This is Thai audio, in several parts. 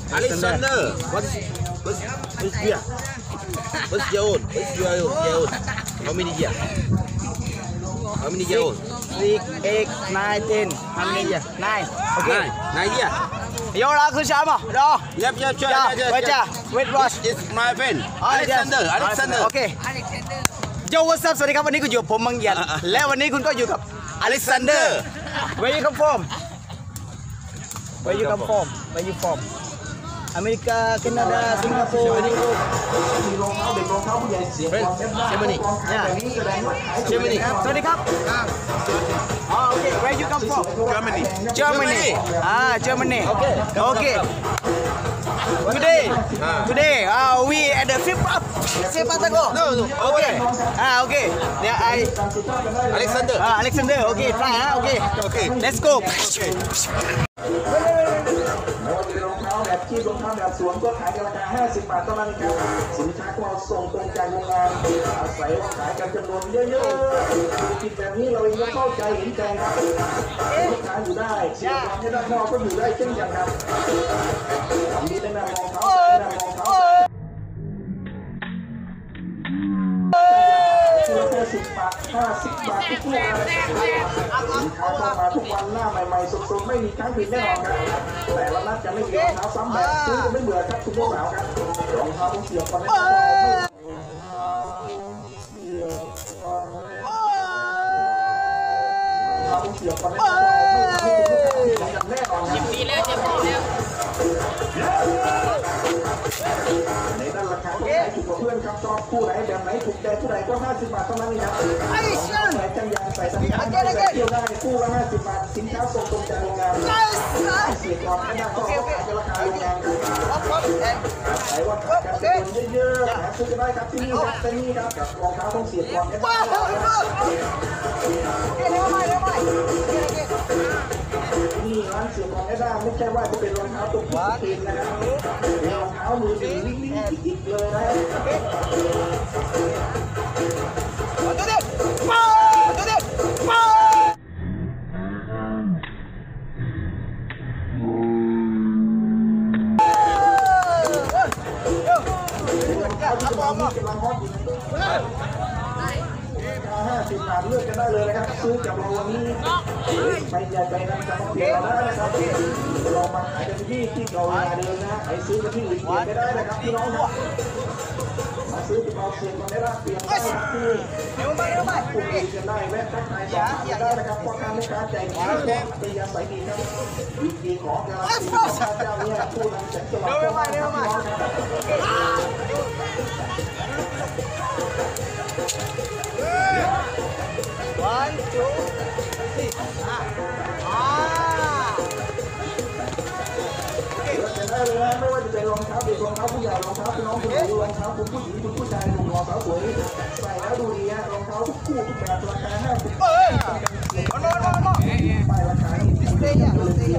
Alexander. What's year? What's year old? How many year? How many year old? 6, 8, 9, 10. How many years? 9. Okay. 9 year. Vô là cứ sao mà? Đó. Yep. Wait, watch. It's my friend. Alexander. Okay. Yo, what's up สวัสดีครับวันนี้คุณอยู่ผมมังยันและวันนี้คุณก็อยู่กับ Alexander. Where you come from? Where you from? อเมริกาแคนาดาสิงคโปร์ Germany. สวัสดีครับโอเค Where you come from? Germany. Germany. Okay. Today, we at the flip up. No. Okay. Okay. Yeah, Alexander. Okay, fine. Okay. Let's go. ที่รองเท้าแบบสวมก็ขายกันราคา50 บาทเท่านั้นครับสินค้าของเราส่งตรงจากโรงงานอาศัยว่าขายกันจำนวนเยอะๆกินแบบนี้เราเองก็เข้าใจเห็นใจครับลูกค้าอยู่ได้เสียความให้ด้านนอกก็อยู่ได้เช่นกันครับมีได้นำรองเท้า10 บาท 50 บาททุกลูกสินค้าเข้ามาทุกวันหน้าใหม่ๆสดๆไม่มีค้างคืนแน่นอนครับแต่ละนัดจะไม่มีรองเท้าซ้ำแบบซื้อจะไม่เบื่อครับคุณผู้สาวครับรองเท้าต้องเสียบกันไม่ได้ต้องเสียบกันไม่ได้แน่นอน10 ปีแล้วในด้านราคาต้องใช้ถูกกว่าเพื่อนครับชอบคู่ไหนแบบไหนถูกใจผู้ใดก็50 บาทเท่านั้นเองครับใส่จังยางใส่สัญญาณใส่เที่ยวได้คู่ละ50 บาทสินค้าส่งตรงจากโรงงานเสียความไม่น่าก็ราคาโรงงานใส่ว่ากันเยอะๆหาซื้อได้ครับที่นี่ครับที่นี่ครับกับรองเท้าต้องเสียความไม่ได้นี่ร้านเสียความไม่ได้ไม่ใช่ว่าจะเป็นรองเท้าตัวที่เป็นนะครับรองเท้ามือหนึ่งวิ่งกิ๊กเลยนะ50 บาทเลือกกันได้เลยนะครับซื้อกับเราวันนี้ไปใหญ่ไปนั้นจะต้องเปลี่ยนแล้วนะครับเรามาขายกันที่เกาหลีเดิมนะไปซื้อกันที่อื่นเปลี่ยนไม่ได้นะครับพี่น้องครับมาซื้อกับเราเปลี่ยนกันได้ละเปลี่ยนได้ที่พูดคุยกันได้แวะทักทายสอบถามได้นะครับพ่อค้าแม่ค้าใจดีเป็นยาใสดีครับดีของการันตีของเจ้าเนี่ยผู้นำจากจังหวัดพี่น้อง One, 2, 3. ได้เลยนะไม่ว่าจะเป็นรองเท้าเด็กรองเท้าผู้ใหญ่รองเท้าคุณน้องคุณหนูรองเท้าคุณผู้หญิงคุณผู้ชายรองเท้าสวยใส่แล้วดูดีฮะรองเท้าทุกคู่ทุกแบบราคา50 บาทไปราคาเลยนะ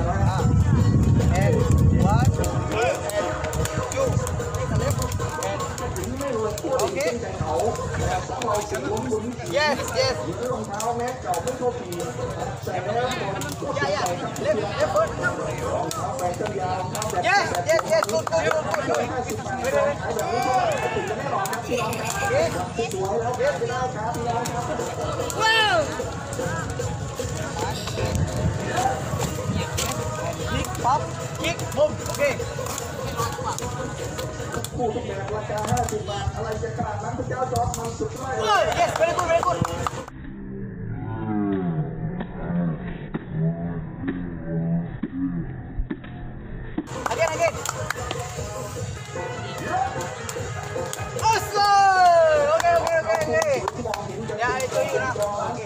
ไม่รวยคู่เก่งใจเขาสองเราเสียงล้มลุ้นรองเท้าแม้เก่าไม่โชคดีใส่แล้วคนใส่ครับรองเท้าแบรนด์เจ้ายาวแบบ50 บาทขายแบบนี้ก็ถึงจะแน่นอนครับพี่น้องครับสวยแล้วขายไปได้ครับพี่น้องครับว้าวคิกป๊อปคิกบุ้มโอเคคู่ทุกแบบราคา50 บาทอะไรจะขนาดนั้นพระเจ้าจอร์จมันสุดมากเลย yes very good again awesome okay yeah I show you now okay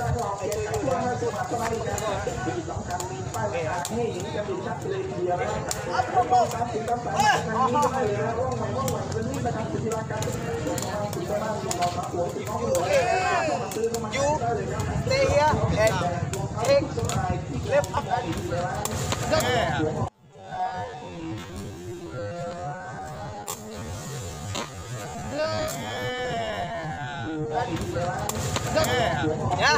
you stay here and take left up nha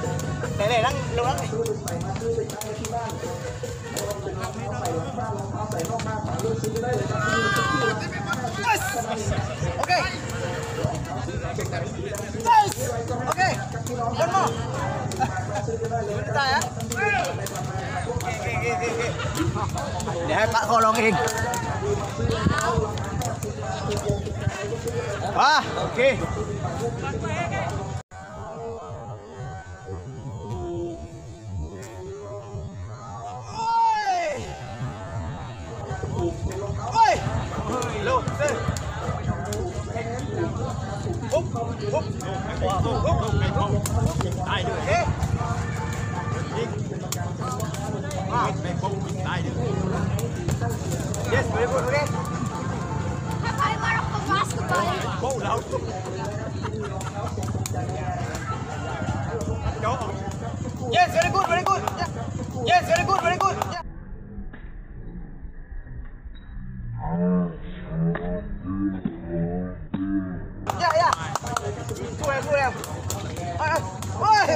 để đang lưu lắm này เดี๋ยวให้ป้าเขาลองเองโอเคลูกเซ่ปุ๊บปุ๊บได้ด้วยเอ๊ะyes very good okay Have I learned the basketball? yes very good very good yes very good very good yeah yeah good ôi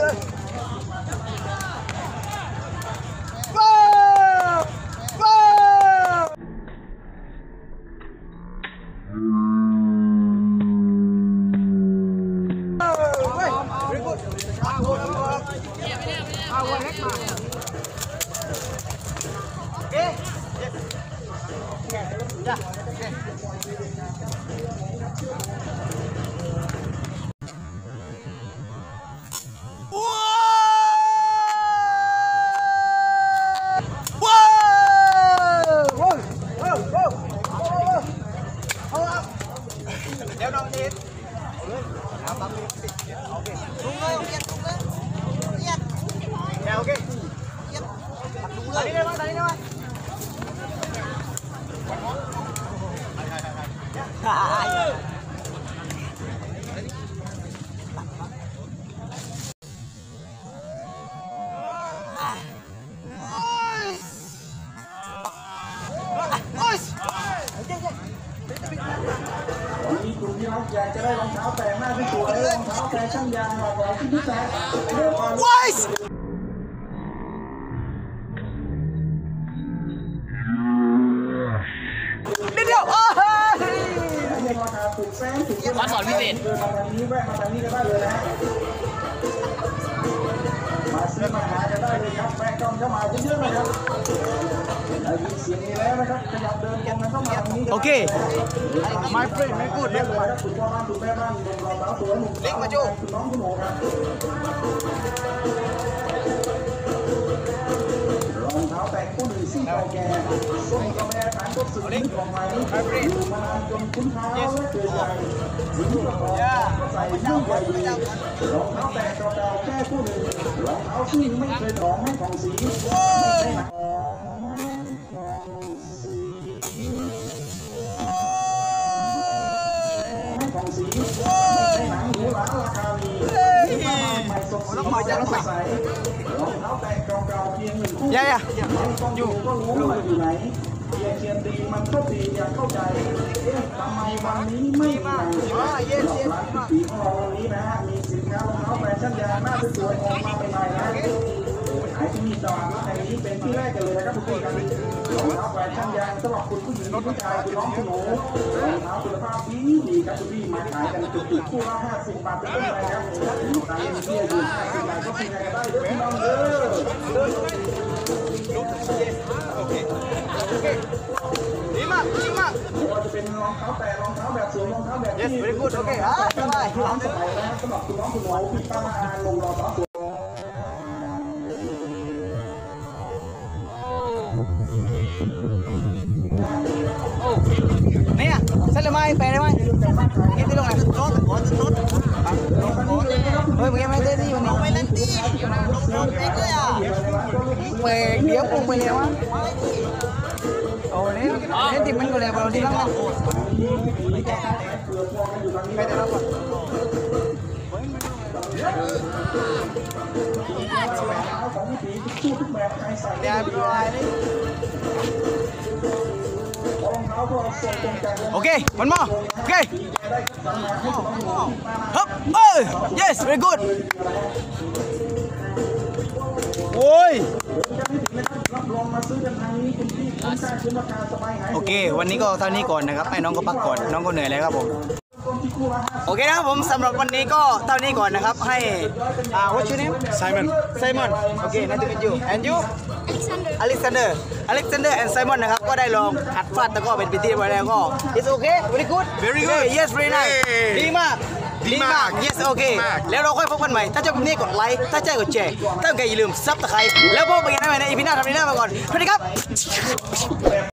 วันนี้กลุ่มที่รักอยากจะได้รองเท้าแตะหน้าที่สวยรองเท้าแตะช่างยางหลากหลายที่พิเศษเรื่องความ Voice นิดเดียวในราคาถูกแสนถูกเยอะมาสอนพิเศษเดินมาทางนี้แวะมาทางนี้ก็ได้เลยนะมาซื้อมาหากันได้เลยครับแวะกล้องเข้ามาเยอะๆนะครับได้ยินเสียงนี้แล้วนะครับขยับเดินกันมันต้องมาทางนี้โอเค my friend very good เรียกว่าถูกพ่อบ้านถูกแม่บ้านถูกเราสาวสวยหนุ่มเล็กมาจูถูกน้องคุณหนูครับรองเท้าแตะคู่หนึ่งซี่เก่าแก่ส้มกาแฟฐานก็สุดที่ของใหม่อยู่มานานจนคุ้นเท้าและเกิดใจถึงกระบอกก็ใส่ยุ่งใหญ่ดีรองเท้าแตะเก่าๆแค่คู่หนึ่งรองเท้าซึ่งไม่เคยถองให้ของสีไม่ใช่หนักของสีไม่ใช่หนังหรูหราราคาดีใหม่สดสีสดใสรองเท้าแตะเก่าๆเพียงหนึ่งคู่ไม่ต้องอยู่ก็รู้ว่าอยู่ไหนเชียนดีมันก็ดีอยากเข้าใจทำไมวันนี้ไม่มีหนังร้านปีของเราวันนี้นะฮะมีสินค้ารองเท้าแฟชั่นยางหน้าสวยๆออกมาใหม่ๆนะขายที่นี่ตลาดแห่งนี้เป็นที่แรกกันเลยนะครับทุกท่านรองเท้าแฟชั่นยางสำหรับคุณผู้หญิงผู้ชายคุณน้องคุณหนูรองเท้าคุณภาพดีครับทุกที่มาขายกันจุกๆคู่ละ50 บาทเป็นต้นไปครับลูกค้าเที่ยวอยู่50 บาทก็ซื้อกันได้เด้อพี่น้องเด้อดีมากดีมากไม่ว่าจะเป็นรองเท้าแตะรองเท้าแบบสวมรองเท้าแบบที่ yes very good okay สบายร้านสบายนะสำหรับคุณน้องคุณหนูพี่ป้าอาลงรอสาวสวยเนี่ยเส้นเลยไหมแปลได้ไหมเก็บที่ตรงไหนโต๊ะโต๊ะโต๊ะเฮ้ยมึงยังไม่ได้ที่วันนี้ไม่เล่นตีเป๊กเลยอ่ะเป๊กเดี๋ยวปุ่งไปเลยวะโอ้เนี่ยเล่นทีมันก็เลยเราที่นั่งอ่ะไปแต่ละคนเดี๋ยวไปเลยโอเคมันมาโอเคฮึบyes very good โอ้ยโอเควันนี้ก็เท่านี้ก่อนนะครับให้น้องก็พักก่อนน้องก็เหนื่อยแล้วครับผมโอเคนะครับผมสำหรับวันนี้ก็เท่านี้ก่อนนะครับให้what's your name Simon โอเค nice to meet you and you Alexander. อเล็กซานเดอร์แอนด์ไซมอนนะครับก็ได้ลองหัดฟาดตะกร้อเป็นปีที่มาแล้วก็ it's okay very good Very good yes very nice ดีมากดีมาก yes okay มากแล้วเราค่อยพบกันใหม่ถ้าชอบคลิปนี้กดไลค์ถ้าใช่กดแชร์ถ้าไม่อย่าลืมซับสไครต์แล้วพบกันใหม่ในอีพีหน้าทำในหน้ามาก่อนสวัสดีครับ